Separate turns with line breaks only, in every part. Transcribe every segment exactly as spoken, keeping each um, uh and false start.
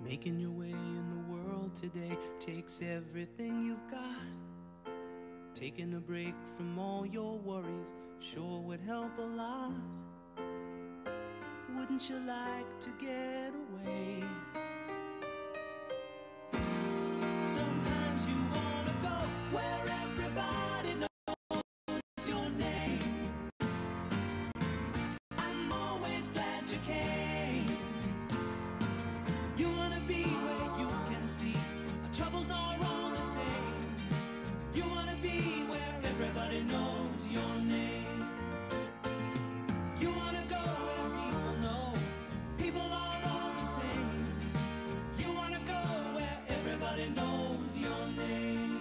Making your way in the world today takes everything you've got. Taking a break from all your worries sure would help a lot. Wouldn't you like to get away? Sometimes you wanna go where everybody knows your name. I'm always glad you came. You wanna be where you can see our troubles are all the same. You wanna be where everybody knows your name. You wanna go where people know people are all the same. You wanna go where everybody knows your name.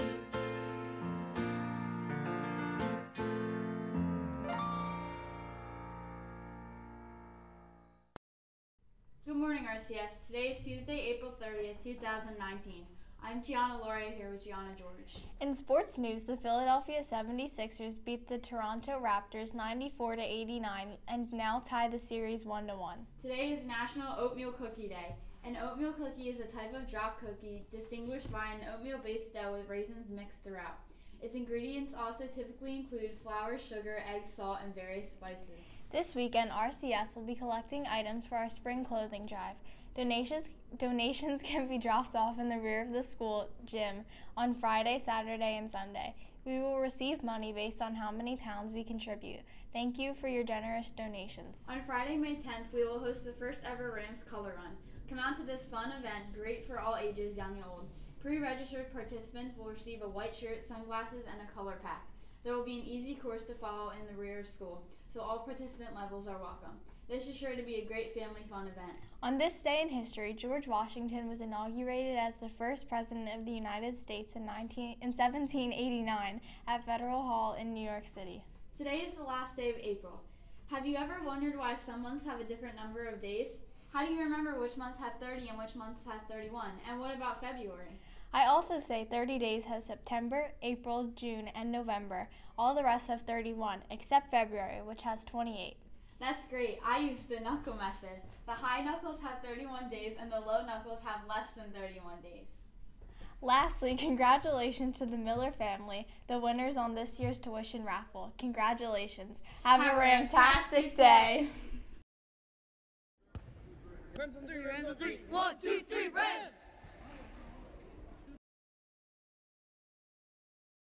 Good morning, R C S. Today is Tuesday, April thirtieth, two thousand nineteen. I'm Gianna Lauria here with Gianna George.
In sports news, the Philadelphia seventy-sixers beat the Toronto Raptors ninety-four to eighty-nine and now tie the series one to one.
Today is National Oatmeal Cookie Day. An oatmeal cookie is a type of drop cookie distinguished by an oatmeal-based dough with raisins mixed throughout. Its ingredients also typically include flour, sugar, eggs, salt, and various spices.
This weekend, R C S will be collecting items for our spring clothing drive. Donations, donations can be dropped off in the rear of the school gym on Friday, Saturday, and Sunday. We will receive money based on how many pounds we contribute. Thank you for your generous donations.
On Friday, May tenth, we will host the first ever Rams Color Run. Come out to this fun event, great for all ages, young and old. Pre-registered participants will receive a white shirt, sunglasses, and a color pack. There will be an easy course to follow in the rear of school, so all participant levels are welcome. This is sure to be a great family fun event.
On this day in history, George Washington was inaugurated as the first president of the United States in, nineteen, in seventeen eighty-nine at Federal Hall in New York City.
Today is the last day of April. Have you ever wondered why some months have a different number of days? How do you remember which months have thirty and which months have thirty-one? And what about February?
I also say thirty days has September, April, June, and November. All the rest have thirty-one, except February, which has twenty-eight.
That's great. I use the knuckle method. The high knuckles have thirty-one days and the low knuckles have less than thirty-one days.
Lastly, congratulations to the Miller family, the winners on this year's tuition raffle. Congratulations. Have, have a fantastic day.
Rams on three, Rams on three. One, two, three, Rams!